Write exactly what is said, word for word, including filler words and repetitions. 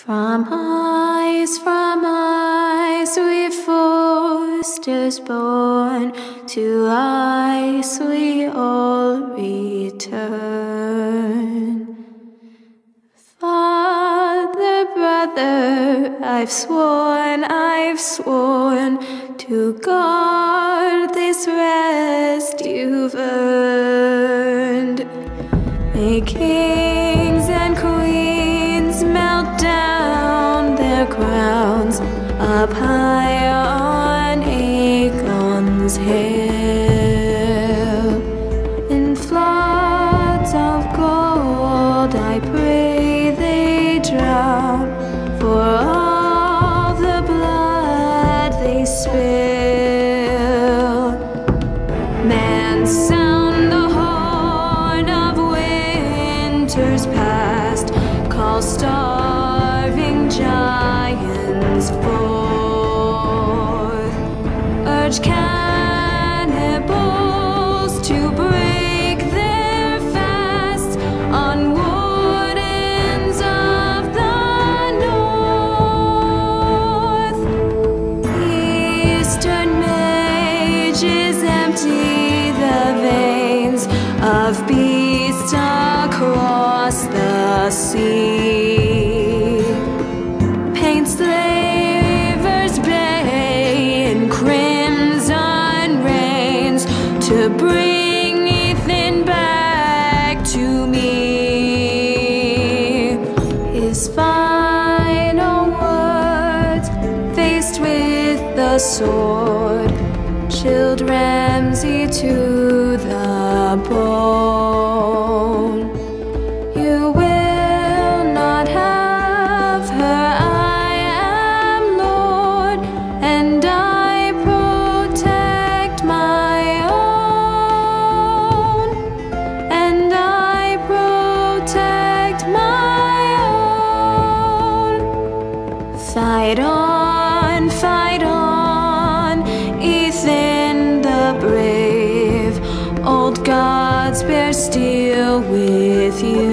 From eyes, from eyes, we Forresters born, to eyes we all return. Father, brother, I've sworn, I've sworn to guard this rest you've earned. May kings and queens melt down their crowns up high on Aegon's hill. In floods of gold I pray they drown, for all the blood they spill. Man, sound the horn of winter's past, call starving giants forth, urge cannibals to break their fast on wardens of the north. Eastern mages empty the veins of beasts across the sea, paint slavers bay in crimson rains to bring Ethan back to me. His final words, faced with the sword, chilled Ramsay to the bone. You will not have her, I am Lord, and I protect my own, and I protect my own. Fight on, fight on, Ethan the brave, old gods bear steel with you.